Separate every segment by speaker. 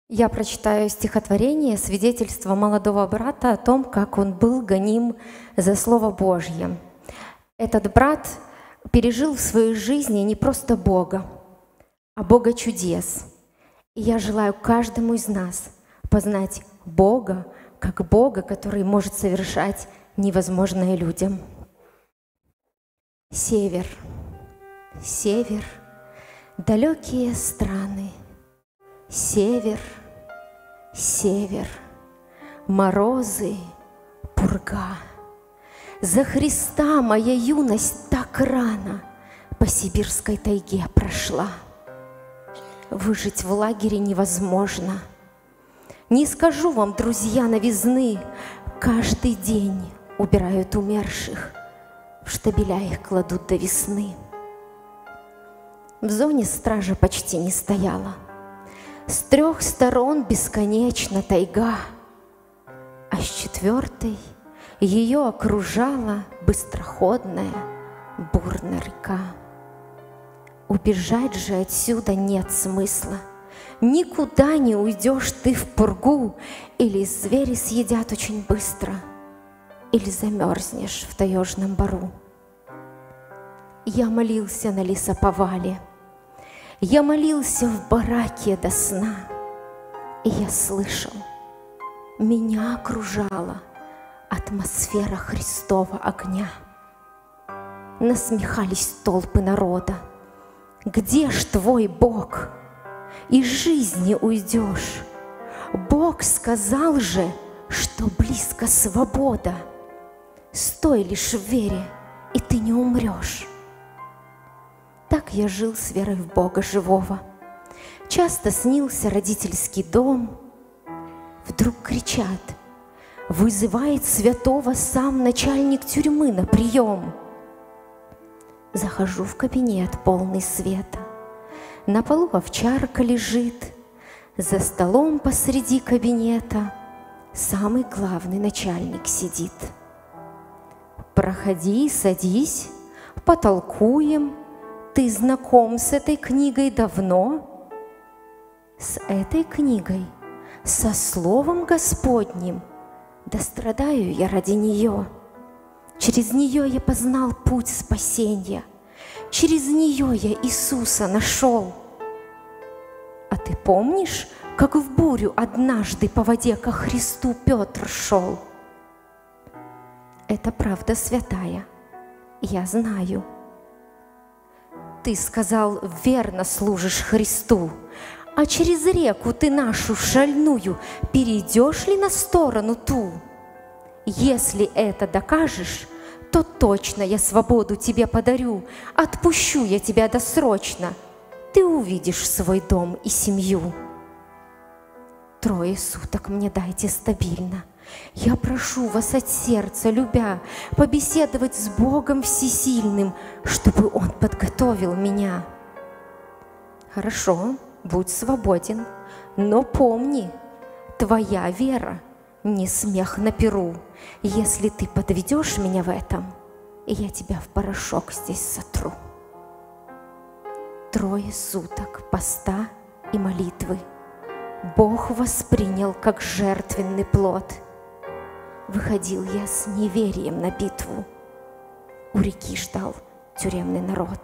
Speaker 1: Я прочитаю стихотворение, свидетельство молодого брата о том, как он был гоним за Слово Божье. Этот брат пережил в своей жизни не просто Бога, а Бога чудес. И я желаю каждому из нас познать Бога, как Бога, который может совершать невозможное людям. Север, север, далекие страны, север, север, морозы, пурга. За Христа моя юность так рано по сибирской тайге прошла. Выжить в лагере невозможно. Не скажу вам, друзья, новизны, каждый день убирают умерших, в штабеля их кладут до весны. В зоне стража почти не стояла. С 3 сторон бесконечно тайга, а с 4 ее окружала быстроходная бурная река. Убежать же отсюда нет смысла. Никуда не уйдешь ты в пургу, или звери съедят очень быстро, или замерзнешь в таежном бару. Я молился на лесоповале, я молился в бараке до сна, и я слышал, меня окружала атмосфера Христова огня. Насмехались толпы народа. Где ж твой Бог? Из жизни уйдешь. Бог сказал же, что близко свобода. Стой лишь в вере, и ты не умрешь. Так я жил с верой в Бога живого. Часто снился родительский дом. Вдруг кричат: вызывает святого сам начальник тюрьмы на прием. Захожу в кабинет, полный света. На полу овчарка лежит. За столом посреди кабинета самый главный начальник сидит. Проходи, садись, потолкуем. Ты знаком с этой книгой давно? С этой книгой, со Словом Господним, да страдаю я ради нее. Через нее я познал путь спасения, через нее я Иисуса нашел. А ты помнишь, как в бурю однажды по воде ко Христу Петр шел? Это правда святая, я знаю. Ты сказал, верно служишь Христу, а через реку ты нашу шальную перейдешь ли на сторону ту? Если это докажешь, то точно я свободу тебе подарю, отпущу я тебя досрочно, ты увидишь свой дом и семью. 3 суток мне дайте стабильно. Я прошу вас от сердца, любя, побеседовать с Богом Всесильным, чтобы Он подготовил меня. Хорошо, будь свободен, но помни, твоя вера не смех на перу. Если ты подведешь меня в этом, я тебя в порошок здесь сотру. 3 суток поста и молитвы Бог воспринял как жертвенный плод. Выходил я с неверием на битву. У реки ждал тюремный народ.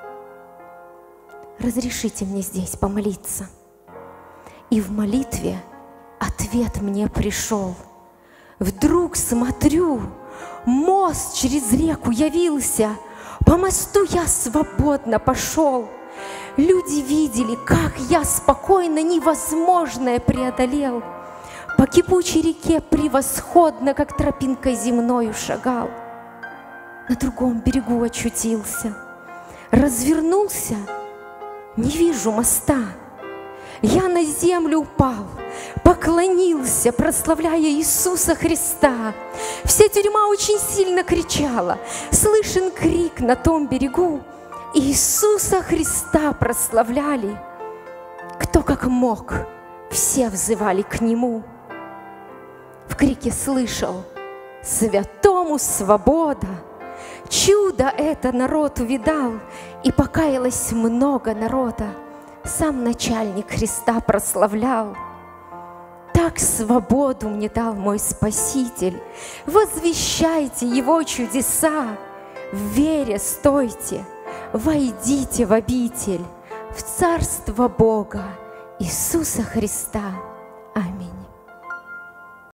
Speaker 1: Разрешите мне здесь помолиться. И в молитве ответ мне пришел. Вдруг смотрю, мост через реку явился. По мосту я свободно пошел. Люди видели, как я спокойно невозможное преодолел. По кипучей реке превосходно, как тропинкой земною шагал. На другом берегу очутился. Развернулся, не вижу моста. Я на землю упал, поклонился, прославляя Иисуса Христа. Вся тюрьма очень сильно кричала. Слышен крик на том берегу. Иисуса Христа прославляли. Кто как мог, все взывали к Нему. В крике слышал: святому свобода! Чудо это народ увидал, и покаялось много народа. Сам начальник Христа прославлял. как свободу мне дал мой Спаситель. Возвещайте Его чудеса, в вере стойте, войдите в обитель, в Царство Бога Иисуса Христа.